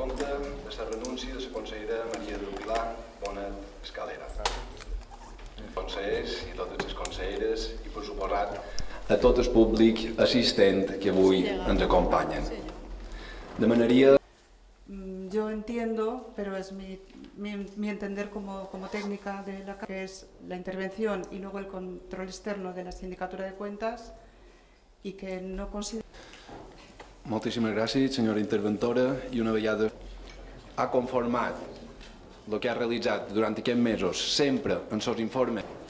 Compte de la renúncia de la consellera Maria del Pilar Bonet Escalera. Consellers i totes les conselleres i, per suposat, a tot el públic assistent que avui ens acompanyen. Demanaria... Yo entiendo, pero es mi entender como técnica de la que es la intervención y luego el control externo de la Sindicatura de Cuentas y que no considero... Moltíssimes gràcies, senyora interventora, i una vegada ha conformat el que ha realitzat durant aquests mesos, sempre en els informes